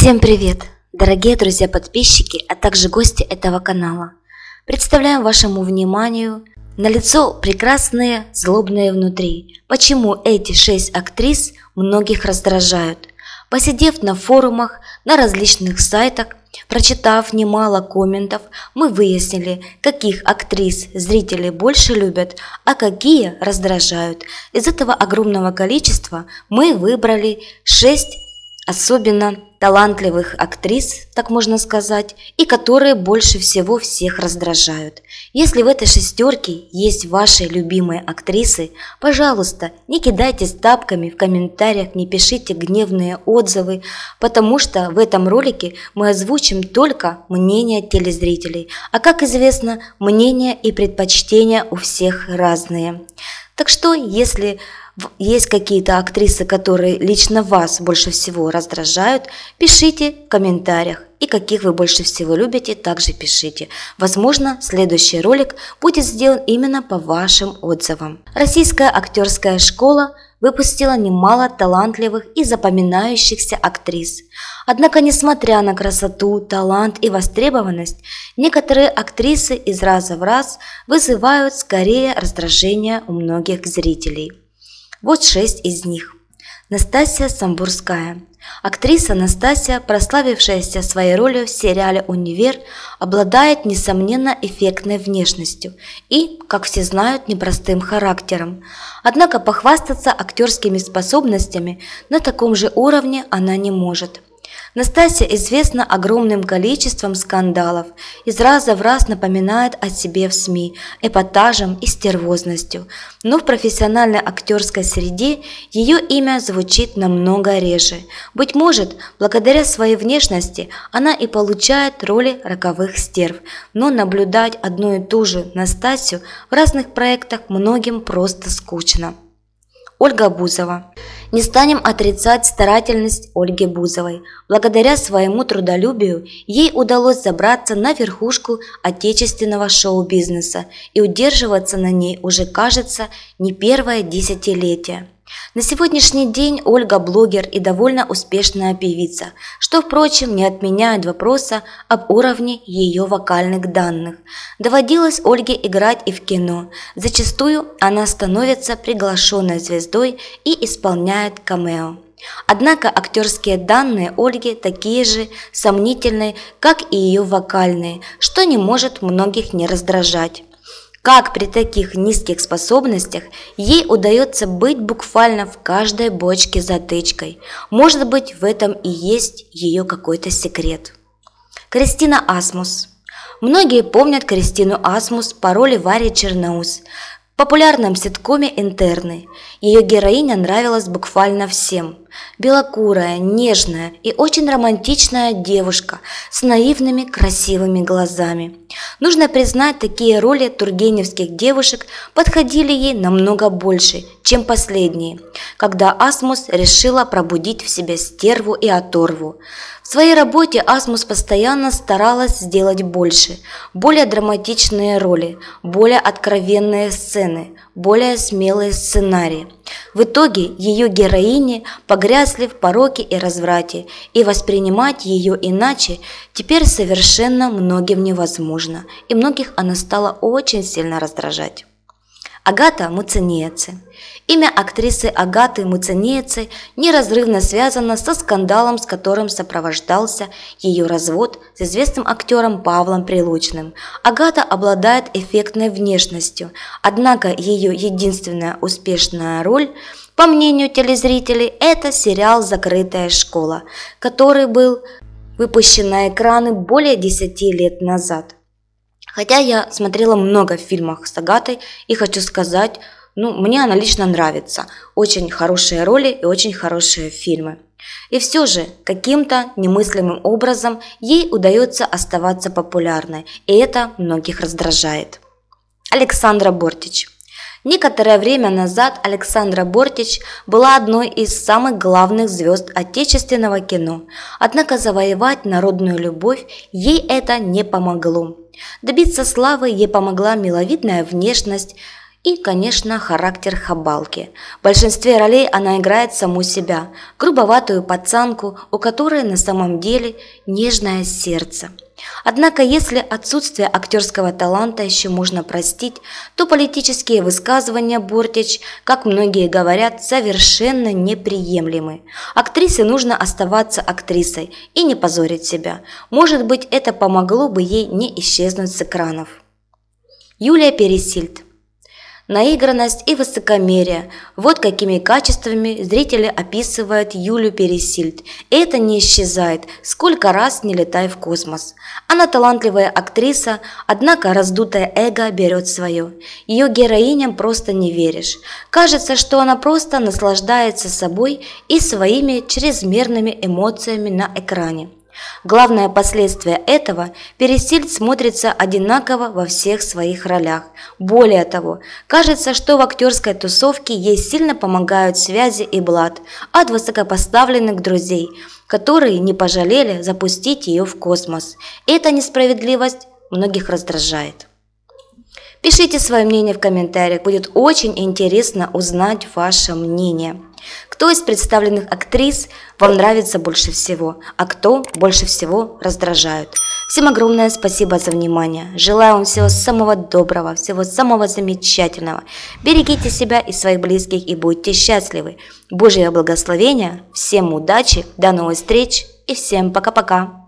Всем привет, дорогие друзья-подписчики, а также гости этого канала. Представляем вашему вниманию налицо прекрасные, злобные внутри. Почему эти 6 актрис многих раздражают? Посидев на форумах, на различных сайтах, прочитав немало комментов, мы выяснили, каких актрис зрители больше любят, а какие раздражают. Из этого огромного количества мы выбрали 6 особенно талантливых актрис, так можно сказать, и которые больше всего всех раздражают. Если в этой шестерке есть ваши любимые актрисы, пожалуйста, не кидайтесь тапками в комментариях, не пишите гневные отзывы, потому что в этом ролике мы озвучим только мнение телезрителей. А как известно, мнения и предпочтения у всех разные. Так что, если есть какие-то актрисы, которые лично вас больше всего раздражают, пишите в комментариях. И каких вы больше всего любите, также пишите. Возможно, следующий ролик будет сделан именно по вашим отзывам. Российская актерская школа выпустила немало талантливых и запоминающихся актрис. Однако, несмотря на красоту, талант и востребованность, некоторые актрисы из раза в раз вызывают скорее раздражение у многих зрителей. Вот 6 из них. Настасья Самбурская. Актриса Настасья, прославившаяся своей ролью в сериале «Универ», обладает, несомненно, эффектной внешностью и, как все знают, непростым характером. Однако похвастаться актерскими способностями на таком же уровне она не может. Настасья известна огромным количеством скандалов, из раза в раз напоминает о себе в СМИ эпатажем и стервозностью, но в профессиональной актерской среде ее имя звучит намного реже. Быть может, благодаря своей внешности она и получает роли роковых стерв, но наблюдать одну и ту же Настасью в разных проектах многим просто скучно. Ольга Бузова. Не станем отрицать старательность Ольги Бузовой. Благодаря своему трудолюбию ей удалось забраться на верхушку отечественного шоу-бизнеса и удерживаться на ней уже, кажется, не первое десятилетие. На сегодняшний день Ольга блогер и довольно успешная певица, что, впрочем, не отменяет вопроса об уровне ее вокальных данных. Доводилось Ольге играть и в кино. Зачастую она становится приглашенной звездой и исполняет камео. Однако актерские данные Ольги такие же сомнительные, как и ее вокальные, что не может многих не раздражать. Как при таких низких способностях ей удается быть буквально в каждой бочке затычкой? Может быть, в этом и есть ее какой-то секрет. Кристина Асмус. Многие помнят Кристину Асмус по роли Вари Черноус в популярном ситкоме «Интерны». Ее героиня нравилась буквально всем. Белокурая, нежная и очень романтичная девушка с наивными красивыми глазами. Нужно признать, такие роли тургеневских девушек подходили ей намного больше, чем последние, когда Асмус решила пробудить в себе стерву и оторву. В своей работе Асмус постоянно старалась сделать больше, более драматичные роли, более откровенные сцены, более смелые сценарии. В итоге ее героини погрязли в пороке и разврате, и воспринимать ее иначе теперь совершенно многим невозможно, и многих она стала очень сильно раздражать. Агата Муцениеце. Имя актрисы Агаты Муцениеце неразрывно связано со скандалом, с которым сопровождался ее развод с известным актером Павлом Прилучным. Агата обладает эффектной внешностью, однако ее единственная успешная роль, по мнению телезрителей, это сериал «Закрытая школа», который был выпущен на экраны более 10 лет назад. Хотя я смотрела много фильмов с Агатой и хочу сказать, мне она лично нравится. Очень хорошие роли и очень хорошие фильмы. И все же, каким-то немыслимым образом ей удается оставаться популярной, и это многих раздражает. Александра Бортич. Некоторое время назад Александра Бортич была одной из самых главных звезд отечественного кино, однако завоевать народную любовь ей это не помогло. Добиться славы ей помогла миловидная внешность И, конечно, характер Хабалки. В большинстве ролей она играет саму себя, грубоватую пацанку, у которой на самом деле нежное сердце. Однако, если отсутствие актерского таланта еще можно простить, то политические высказывания Бортич, как многие говорят, совершенно неприемлемы. Актрисе нужно оставаться актрисой и не позорить себя. Может быть, это помогло бы ей не исчезнуть с экранов. Юлия Пересильд. Наигранность и высокомерие – вот какими качествами зрители описывают Юлю Пересильд. И это не исчезает, сколько раз не летай в космос. Она талантливая актриса, однако раздутое эго берет свое. Ее героиням просто не веришь. Кажется, что она просто наслаждается собой и своими чрезмерными эмоциями на экране. Главное последствие этого – Пересильд смотрится одинаково во всех своих ролях. Более того, кажется, что в актерской тусовке ей сильно помогают связи и блат от высокопоставленных друзей, которые не пожалели запустить ее в космос. Эта несправедливость многих раздражает. Пишите свое мнение в комментариях, будет очень интересно узнать ваше мнение. Кто из представленных актрис вам нравится больше всего, а кто больше всего раздражает? Всем огромное спасибо за внимание. Желаю вам всего самого доброго, всего самого замечательного. Берегите себя и своих близких и будьте счастливы. Божьего благословения, всем удачи, до новых встреч и всем пока-пока.